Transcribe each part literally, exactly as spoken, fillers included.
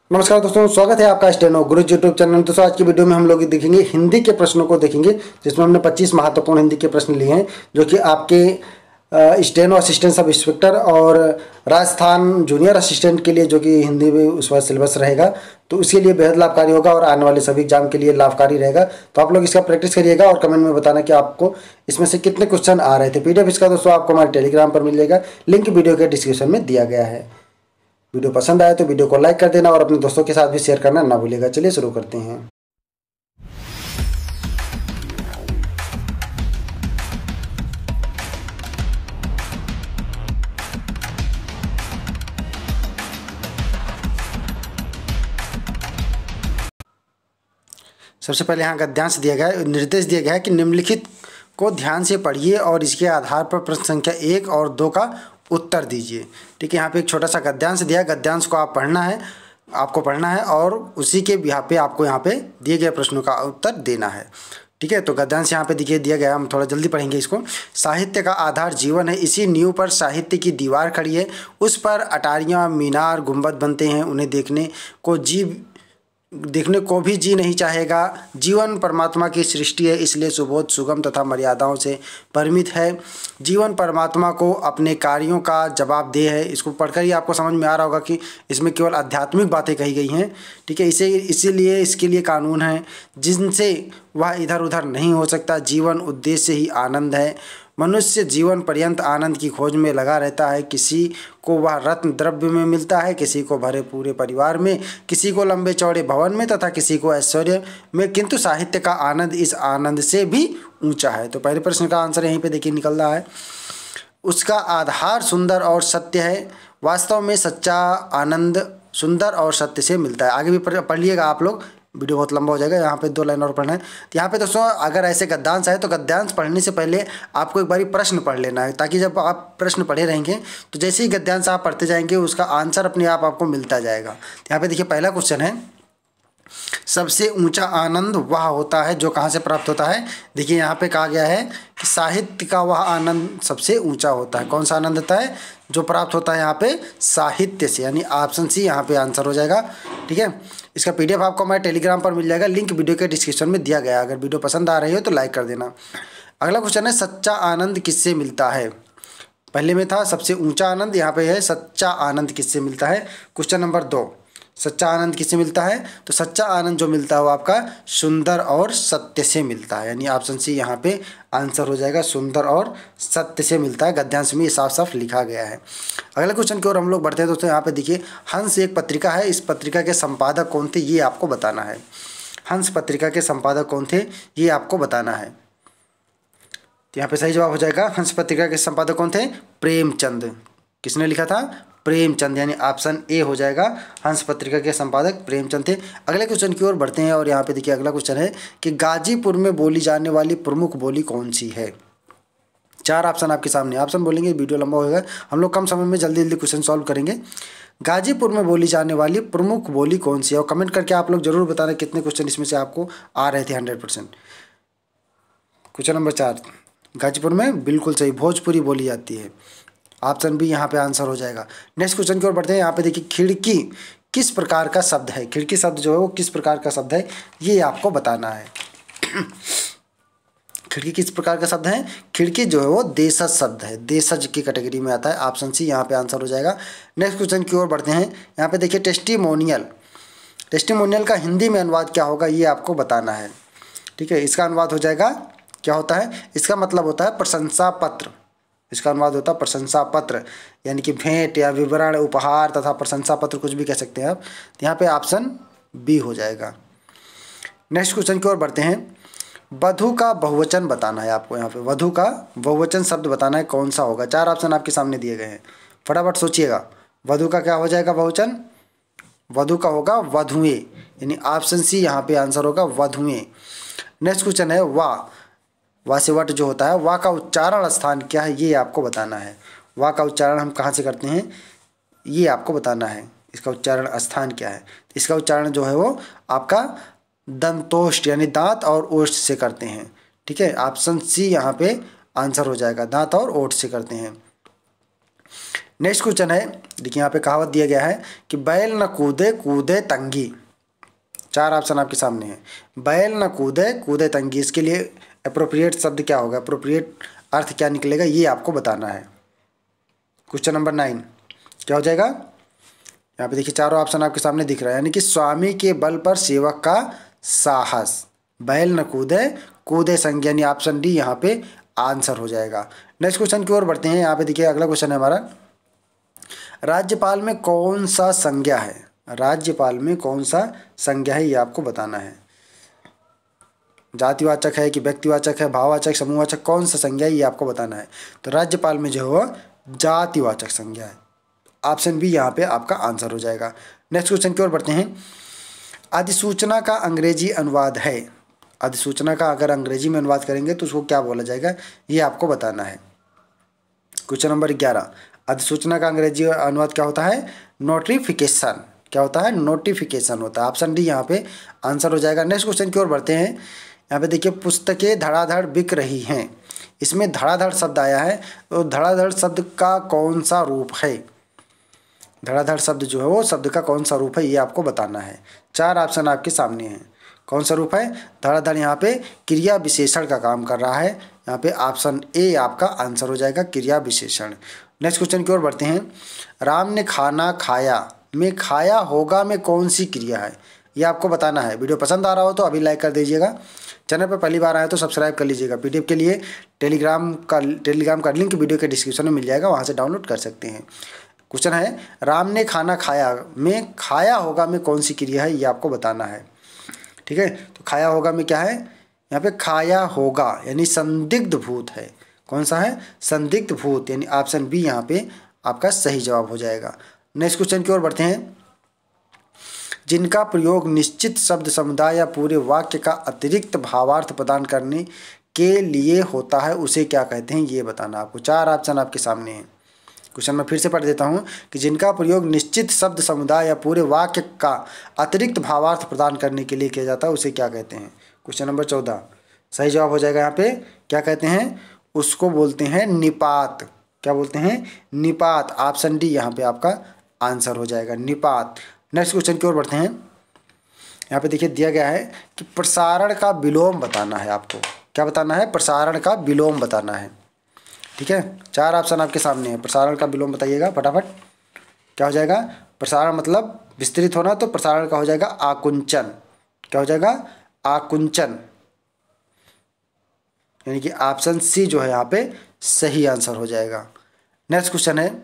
नमस्कार दोस्तों, स्वागत है आपका स्टेनो गुरु यूट्यूब चैनल। दोस्तों आज की वीडियो में हम लोग देखेंगे हिंदी के प्रश्नों को देखेंगे, जिसमें हमने पच्चीस महत्वपूर्ण हिंदी के प्रश्न लिए हैं, जो कि आपके स्टेनो असिस्टेंट सब इंस्पेक्टर और राजस्थान जूनियर असिस्टेंट के लिए, जो कि हिंदी में उस पर सिलेबस रहेगा, तो उसके लिए बेहद लाभकारी होगा और आने वाले सभी एग्जाम के लिए लाभकारी रहेगा। तो आप लोग इसका प्रैक्टिस करिएगा और कमेंट में बताना कि आपको इसमें से कितने क्वेश्चन आ रहे थे। पीडीएफ इसका दोस्तों आपको हमारे टेलीग्राम पर मिल जाएगा, लिंक वीडियो के डिस्क्रिप्शन में दिया गया है। वीडियो पसंद आए तो वीडियो को लाइक कर देना और अपने दोस्तों के साथ भी शेयर करना ना भूलिएगा। चलिए शुरू करते हैं। सबसे पहले यहाँ गद्यांश दिया गया है, निर्देश दिया गया है कि निम्नलिखित को ध्यान से पढ़िए और इसके आधार पर प्रश्न संख्या एक और दो का उत्तर दीजिए। ठीक है, यहाँ पे एक छोटा सा गद्यांश दिया है, गद्यांश को आप पढ़ना है, आपको पढ़ना है और उसी के बिहाफ पे आपको यहाँ पे दिए गए प्रश्नों का उत्तर देना है। ठीक है, तो गद्यांश यहाँ पे देखिए दिया गया, हम थोड़ा जल्दी पढ़ेंगे इसको। साहित्य का आधार जीवन है, इसी नींव पर साहित्य की दीवार खड़ी है, उस पर अटारियाँ मीनार गुंबद बनते हैं, उन्हें देखने को जीव देखने को भी जी नहीं चाहेगा। जीवन परमात्मा की सृष्टि है, इसलिए सुबोध सुगम तथा मर्यादाओं से परिमित है। जीवन परमात्मा को अपने कार्यों का जवाबदेह है। इसको पढ़कर ही आपको समझ में आ रहा होगा कि इसमें केवल आध्यात्मिक बातें कही गई हैं। ठीक है, इसे इसीलिए इसके लिए कानून है जिनसे वह इधर उधर नहीं हो सकता। जीवन उद्देश्य ही आनंद है। मनुष्य जीवन पर्यंत आनंद की खोज में लगा रहता है। किसी को वह रत्न द्रव्य में मिलता है, किसी को भरे पूरे परिवार में, किसी को लंबे चौड़े भवन में तथा किसी को ऐश्वर्य में, किंतु साहित्य का आनंद इस आनंद से भी ऊंचा है। तो पहले प्रश्न का आंसर यहीं पे देखिए निकल रहा है। उसका आधार सुंदर और सत्य है। वास्तव में सच्चा आनंद सुंदर और सत्य से मिलता है। आगे भी पढ़ लिएगा आप लोग, वीडियो बहुत लंबा हो जाएगा। यहाँ पे दो लाइन और पढ़ना है। तो यहाँ पे दोस्तों अगर ऐसे गद्यांश है तो गद्यांश पढ़ने से पहले आपको एक बारी प्रश्न पढ़ लेना है, ताकि जब आप प्रश्न पढ़े रहेंगे तो जैसे ही गद्यांश आप पढ़ते जाएंगे उसका आंसर अपने आप आपको मिलता जाएगा। तो यहाँ पे देखिए पहला क्वेश्चन है, सबसे ऊंचा आनंद वह होता है जो कहाँ से प्राप्त होता है। देखिए यहाँ पे कहा गया है कि साहित्य का वह आनंद सबसे ऊंचा होता है। कौन सा आनंद होता है? जो प्राप्त होता है यहाँ पे साहित्य से, यानी ऑप्शन सी यहाँ पे आंसर हो जाएगा। ठीक है, इसका पीडीएफ आपको हमारे टेलीग्राम पर मिल जाएगा, लिंक वीडियो के डिस्क्रिप्शन में दिया गया है। अगर वीडियो पसंद आ रही हो तो लाइक कर देना। अगला क्वेश्चन है, सच्चा आनंद किससे मिलता है। पहले में था सबसे ऊंचा आनंद, यहाँ पे है सच्चा आनंद किससे मिलता है। क्वेश्चन नंबर दो, सच्चा आनंद किससे मिलता है? तो सच्चा आनंद जो मिलता है वो आपका सुंदर और सत्य से मिलता है, यानी ऑप्शन सी यहाँ पे आंसर हो जाएगा, सुंदर और सत्य से मिलता है। गद्यांश में ये साफ साफ लिखा गया है। अगले क्वेश्चन की ओर हम लोग बढ़ते हैं दोस्तों। यहाँ पे देखिए हंस एक पत्रिका है, इस पत्रिका के संपादक कौन थे ये आपको बताना है। हंस पत्रिका के संपादक कौन थे ये आपको बताना है। तो यहाँ पे सही जवाब हो जाएगा, हंस पत्रिका के संपादक कौन थे? प्रेमचंद। किसने लिखा था? प्रेमचंद, यानी ऑप्शन ए हो जाएगा, हंस पत्रिका के संपादक प्रेमचंद थे। अगले क्वेश्चन की ओर बढ़ते हैं और यहाँ पे देखिए अगला क्वेश्चन है कि गाजीपुर में बोली जाने वाली प्रमुख बोली कौन सी है। चार ऑप्शन आपके सामने, ऑप्शन बोलेंगे वीडियो लंबा होगा, हम लोग कम समय में जल्दी जल्दी क्वेश्चन सॉल्व करेंगे। गाजीपुर में बोली जाने वाली प्रमुख बोली कौन सी है, और कमेंट करके आप लोग जरूर बताना कितने क्वेश्चन इसमें से आपको आ रहे थे हंड्रेड परसेंट। क्वेश्चन नंबर चार, गाजीपुर में बिल्कुल सही भोजपुरी बोली जाती है, ऑप्शन बी यहाँ पे आंसर हो जाएगा। नेक्स्ट क्वेश्चन की ओर बढ़ते हैं। यहाँ पे देखिए खिड़की किस प्रकार का शब्द है। खिड़की शब्द जो है वो किस प्रकार का शब्द है ये आपको बताना है। खिड़की किस प्रकार का शब्द है? खिड़की जो है वो देशज शब्द है, देशज की कैटेगरी में आता है, ऑप्शन सी यहाँ पे आंसर हो जाएगा। नेक्स्ट क्वेश्चन की ओर बढ़ते हैं। यहाँ पे देखिए टेस्टिमोनियल, टेस्टिमोनियल का हिंदी में अनुवाद क्या होगा ये आपको बताना है। ठीक है, इसका अनुवाद हो जाएगा, क्या होता है इसका मतलब होता है प्रशंसा पत्र। इसका अनुवाद होता है प्रशंसा पत्र, यानी कि भेंट या विवरण, उपहार तथा प्रशंसा पत्र कुछ भी कह सकते हैं आप। यहाँ पे ऑप्शन बी हो जाएगा। नेक्स्ट क्वेश्चन की ओर बढ़ते हैं। वधु का बहुवचन बताना है आपको। यहाँ पे वधु का बहुवचन शब्द बताना है, कौन सा होगा। चार ऑप्शन आपके सामने दिए गए हैं, फटाफट सोचिएगा। वधु का क्या हो जाएगा बहुवचन? वधु का होगा वधुएं, यानी ऑप्शन सी यहाँ पे आंसर होगा वधुएं। नेक्स्ट क्वेश्चन है वाह, वाह से वट जो होता है, वाह का उच्चारण स्थान क्या है ये आपको बताना है। वाह का उच्चारण हम कहाँ से करते हैं ये आपको बताना है, इसका उच्चारण स्थान क्या है। इसका उच्चारण जो है वो आपका दंतोष्ठ यानी दांत और ओष्ठ से करते हैं। ठीक है, ऑप्शन सी यहाँ पे आंसर हो जाएगा, दांत और ओष्ठ से करते हैं। नेक्स्ट क्वेश्चन है, देखिए यहाँ पे कहावत दिया गया है कि बैल न कूदे कूदे तंगी। चार ऑप्शन आपके सामने है। बैल न कूदे कूदे तंगी, इसके लिए अप्रोप्रिएट शब्द क्या होगा, अप्रोप्रिएट अर्थ क्या निकलेगा, ये आपको बताना है। क्वेश्चन नंबर नाइन क्या हो जाएगा, यहाँ पे देखिए चारों ऑप्शन आपके सामने दिख रहा है, यानी कि स्वामी के बल पर सेवक का साहस। बैल न कूदे कूदे संग, यानी ऑप्शन डी यहाँ पे आंसर हो जाएगा। नेक्स्ट क्वेश्चन की ओर बढ़ते हैं। यहाँ पे देखिए अगला क्वेश्चन है हमारा, राज्यपाल में कौन सा संज्ञा है, राज्यपाल में कौन सा संज्ञा है, ये आपको बताना है। जातिवाचक है कि व्यक्तिवाचक है, भाववाचक, समूहवाचक, कौन सा संज्ञा है, ये आपको बताना है। तो राज्यपाल में जो है जातिवाचक संज्ञा है। ऑप्शन बी यहाँ पे आपका आंसर हो जाएगा। नेक्स्ट क्वेश्चन की ओर बढ़ते हैं। अधिसूचना का अंग्रेजी अनुवाद है, अधिसूचना का अगर अंग्रेजी में अनुवाद करेंगे तो उसको क्या बोला जाएगा, ये आपको बताना है। क्वेश्चन नंबर ग्यारह, अधिसूचना का अंग्रेजी अनुवाद क्या होता है, नोटिफिकेशन। क्या होता है, नोटिफिकेशन होता है। ऑप्शन डी यहाँ पे आंसर हो जाएगा। नेक्स्ट क्वेश्चन की ओर बढ़ते हैं। यहाँ पे देखिए पुस्तकें धड़ाधड़ बिक रही हैं, इसमें धड़ाधड़ शब्द आया है, तो धड़ाधड़ शब्द का कौन सा रूप है, धड़ाधड़ शब्द जो है वो शब्द का कौन सा रूप है, ये आपको बताना है। चार ऑप्शन आपके सामने हैं, कौन सा रूप है, धड़ाधड़ यहाँ पे क्रिया विशेषण का काम कर रहा है। यहाँ पे ऑप्शन ए आपका आंसर हो जाएगा, क्रिया विशेषण। नेक्स्ट क्वेश्चन की ओर बढ़ते हैं। राम ने खाना खाया में खाया होगा में कौन सी क्रिया है, ये आपको बताना है। वीडियो पसंद आ रहा हो तो अभी लाइक कर दीजिएगा, चैनल पर पहली बार आए तो सब्सक्राइब कर लीजिएगा। पीडीएफ के लिए टेलीग्राम का टेलीग्राम का लिंक वीडियो के डिस्क्रिप्शन में मिल जाएगा, वहाँ से डाउनलोड कर सकते हैं। क्वेश्चन है, राम ने खाना खाया में खाया होगा में कौन सी क्रिया है, ये आपको बताना है। ठीक है, तो खाया होगा में क्या है, यहाँ पे खाया होगा यानी संदिग्ध भूत है। कौन सा है, संदिग्ध भूत, यानी ऑप्शन बी यहाँ पे आपका सही जवाब हो जाएगा। नेक्स्ट क्वेश्चन की ओर बढ़ते हैं। जिनका प्रयोग निश्चित शब्द समुदाय या पूरे वाक्य का अतिरिक्त भावार्थ प्रदान करने के लिए होता है उसे क्या कहते हैं, ये बताना आपको। चार ऑप्शन आपके सामने हैं। क्वेश्चन मैं फिर से पढ़ देता हूँ कि जिनका प्रयोग निश्चित शब्द समुदाय या पूरे वाक्य का अतिरिक्त भावार्थ प्रदान करने के लिए किया जाता है उसे क्या कहते हैं। क्वेश्चन नंबर चौदह सही जवाब हो जाएगा। यहाँ पे क्या कहते हैं, उसको बोलते हैं निपात। क्या बोलते हैं, निपात। ऑप्शन डी यहाँ पे आपका आंसर हो जाएगा, निपात। नेक्स्ट क्वेश्चन की ओर बढ़ते हैं। यहाँ पे देखिए दिया गया है कि प्रसारण का विलोम बताना है आपको। क्या बताना है, प्रसारण का विलोम बताना है। ठीक है, चार ऑप्शन आपके सामने है, प्रसारण का विलोम बताइएगा फटाफट। क्या हो जाएगा, प्रसारण मतलब विस्तृत होना, तो प्रसारण का हो जाएगा आकुंचन। क्या हो जाएगा, आकुंचन, यानी कि ऑप्शन सी जो है यहाँ पे सही आंसर हो जाएगा। नेक्स्ट क्वेश्चन है,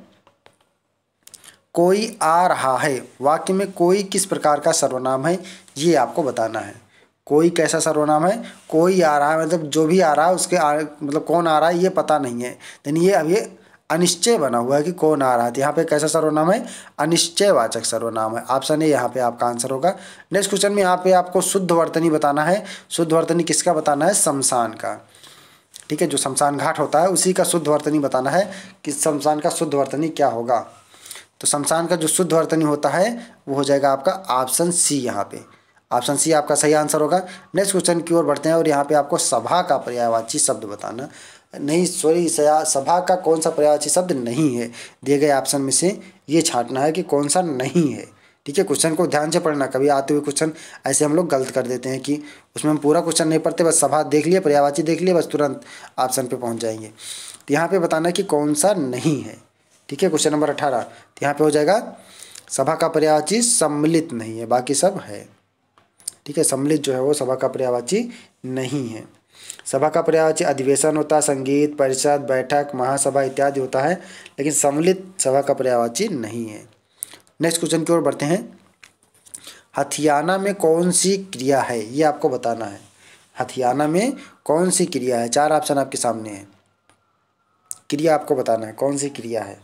कोई आ रहा है वाक्य में कोई किस प्रकार का सर्वनाम है, ये आपको बताना है। कोई कैसा सर्वनाम है, कोई आ रहा है मतलब जो भी आ रहा है उसके आ, मतलब कौन आ रहा है ये पता नहीं है, यानी ये अब ये अनिश्चय बना हुआ है कि कौन आ रहा है। तो यहाँ पे कैसा सर्वनाम है, अनिश्चयवाचक सर्वनाम है। ऑप्शन ए यहाँ पे आपका आंसर होगा। नेक्स्ट क्वेश्चन में यहाँ पे आपको शुद्ध वर्तनी बताना है। शुद्ध वर्तनी किसका बताना है, शमशान का। ठीक है, जो शमशान घाट होता है उसी का शुद्ध वर्तनी बताना है कि शमशान का शुद्ध वर्तनी क्या होगा। तो शमशान का जो शुद्ध वर्तनी होता है वो हो जाएगा आपका ऑप्शन सी। यहाँ पे ऑप्शन सी आपका सही आंसर होगा। नेक्स्ट क्वेश्चन की ओर बढ़ते हैं और यहाँ पे आपको सभा का पर्यायवाची शब्द बताना नहीं, सॉरी सभा का कौन सा पर्यायवाची शब्द नहीं है, दिए गए ऑप्शन में से ये छांटना है कि कौन सा नहीं है। ठीक है, क्वेश्चन को ध्यान से पढ़ना, कभी आते हुए क्वेश्चन ऐसे हम लोग गलत कर देते हैं कि उसमें हम पूरा क्वेश्चन नहीं पढ़ते, बस सभा देख लिए, पर्यायवाची देख लिए, बस तुरंत ऑप्शन पे पहुंच जाएंगे। तो यहाँ पे बताना है कि कौन सा नहीं है। ठीक है, क्वेश्चन नंबर अठारह, तो यहाँ पे हो जाएगा सभा का पर्यायवाची सम्मिलित नहीं है, बाकी सब है। ठीक है, सम्मिलित जो है वो सभा का पर्यायवाची नहीं है। सभा का पर्यायवाची अधिवेशन होता है, संगीत, परिषद, बैठक, महासभा इत्यादि होता है, लेकिन सम्मिलित सभा का पर्यायवाची नहीं है। नेक्स्ट क्वेश्चन की ओर बढ़ते हैं। हथियाना में कौन सी क्रिया है, ये आपको बताना है। हथियाना में कौन सी क्रिया है, चार ऑप्शन आपके सामने है, क्रिया आपको बताना है कौन सी क्रिया है।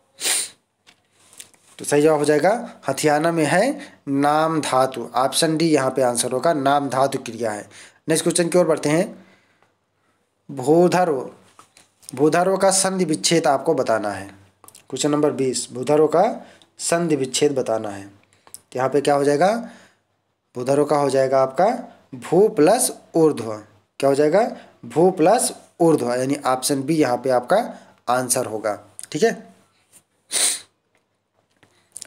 तो सही जवाब हो जाएगा हथियाना में है नाम धातु। ऑप्शन डी यहाँ पे आंसर होगा, नाम धातु क्रिया है। नेक्स्ट क्वेश्चन की ओर बढ़ते हैं। भूधर्व, भूधर्व का संधि विच्छेद आपको बताना है। क्वेश्चन नंबर बीस, भूधर्व का संधि विच्छेद बताना है। तो यहाँ पे क्या हो जाएगा, भूधर्व का हो जाएगा आपका भू प्लस ऊर्ध्व। क्या हो जाएगा, भू प्लस ऊर्ध्व, यानी ऑप्शन बी यहाँ पे आपका आंसर होगा। ठीक है।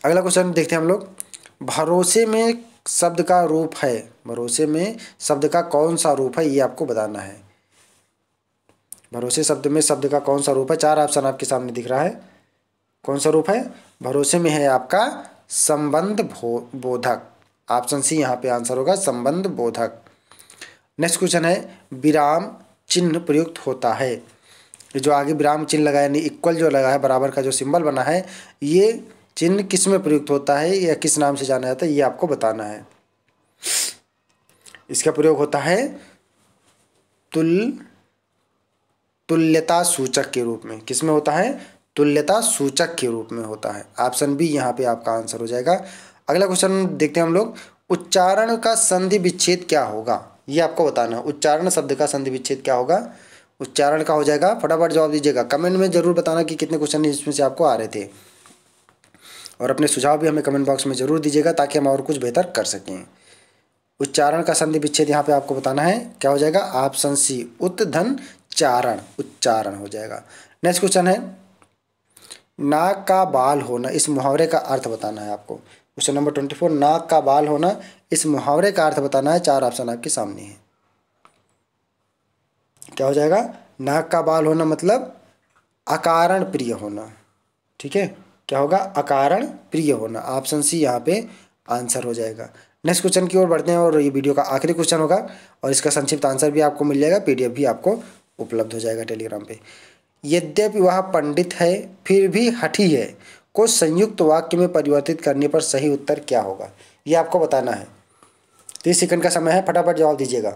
अगला क्वेश्चन देखते हैं हम लोग। भरोसे में शब्द का रूप है, भरोसे में शब्द का कौन सा रूप है ये आपको बताना है। भरोसे शब्द में शब्द का कौन सा रूप है, चार ऑप्शन आपके सामने दिख रहा है। कौन सा रूप है भरोसे में? है आपका संबंध बोधक। ऑप्शन सी यहाँ पे आंसर होगा, संबंध बोधक। नेक्स्ट क्वेश्चन है, विराम चिन्ह प्रयुक्त होता है। ये जो आगे विराम चिन्ह लगाया, यानी इक्वल जो लगा है, बराबर का जो सिंबल बना है, ये चिन्ह किस में प्रयुक्त होता है या किस नाम से जाना जाता है ये आपको बताना है। इसका प्रयोग होता है तुल तुल्यता सूचक के रूप में। किस में होता है? तुल्यता सूचक के रूप में होता है। ऑप्शन बी यहाँ पे आपका आंसर हो जाएगा। अगला क्वेश्चन देखते हैं हम लोग। उच्चारण का संधि विच्छेद क्या होगा ये आपको बताना है। उच्चारण शब्द का संधि विच्छेद क्या होगा? उच्चारण का हो जाएगा, फटाफट जवाब दीजिएगा। कमेंट में जरूर बताना कि कितने क्वेश्चन इसमें से आपको आ रहे थे, और अपने सुझाव भी हमें कमेंट बॉक्स में जरूर दीजिएगा ताकि हम और कुछ बेहतर कर सकें। उच्चारण का संधि विच्छेद यहाँ पे आपको बताना है, क्या हो जाएगा? ऑप्शन सी उत्धन चारण, उच्चारण हो जाएगा। नेक्स्ट क्वेश्चन है, नाक का बाल होना, इस मुहावरे का अर्थ बताना है आपको। क्वेश्चन नंबर ट्वेंटी फोर, नाक का बाल होना, इस मुहावरे का अर्थ बताना है। चार ऑप्शन आपके सामने है। क्या हो जाएगा? नाक का बाल होना मतलब अकारण प्रिय होना। ठीक है, क्या होगा? अकारण प्रिय होना। ऑप्शन सी यहाँ पे आंसर हो जाएगा। नेक्स्ट क्वेश्चन की ओर बढ़ते हैं, और ये वीडियो का आखिरी क्वेश्चन होगा, और इसका संक्षिप्त आंसर भी आपको मिल जाएगा, पीडीएफ भी आपको उपलब्ध हो जाएगा टेलीग्राम पे। यद्यपि वह पंडित है फिर भी हठी है को संयुक्त वाक्य में परिवर्तित करने पर सही उत्तर क्या होगा ये आपको बताना है। तीस सेकंड का समय है, फटाफट जवाब दीजिएगा।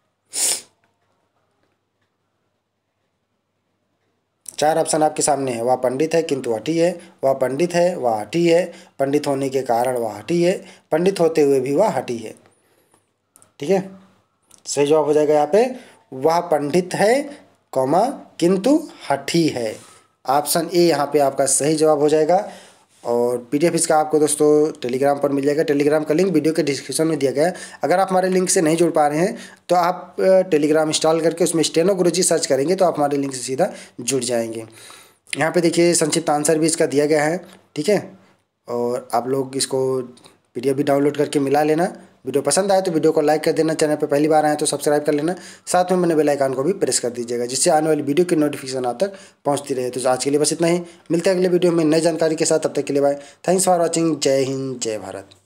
चार ऑप्शन आपके सामने है। वह पंडित है किंतु हठी है, वह पंडित है वह हठी है, पंडित होने के कारण वह हठी है, पंडित होते हुए भी वह हठी है। ठीक है, सही जवाब हो जाएगा यहाँ पे वह पंडित है कॉमा किंतु हठी है। ऑप्शन ए यहाँ पे आपका सही जवाब हो जाएगा। और पीडीएफ इसका आपको दोस्तों टेलीग्राम पर मिल जाएगा। टेलीग्राम का लिंक वीडियो के डिस्क्रिप्शन में दिया गया है। अगर आप हमारे लिंक से नहीं जुड़ पा रहे हैं तो आप टेलीग्राम इंस्टॉल करके उसमें स्टेनो गुरुजी सर्च करेंगे तो आप हमारे लिंक से सीधा जुड़ जाएंगे। यहाँ पे देखिए संक्षिप्त आंसर भी इसका दिया गया है। ठीक है, और आप लोग इसको पीडीएफ भी डाउनलोड करके मिला लेना। वीडियो पसंद आए तो वीडियो को लाइक कर देना, चैनल पर पहली बार आए तो सब्सक्राइब कर लेना, साथ में मैंने बेल आइकन को भी प्रेस कर दीजिएगा जिससे आने वाली वीडियो की नोटिफिकेशन आप तक पहुंचती रहे। तो आज के लिए बस इतना ही, मिलते हैं अगले वीडियो में नई जानकारी के साथ। तब तक के लिए बाय, थैंक्स फॉर वॉचिंग। जय हिंद, जय भारत।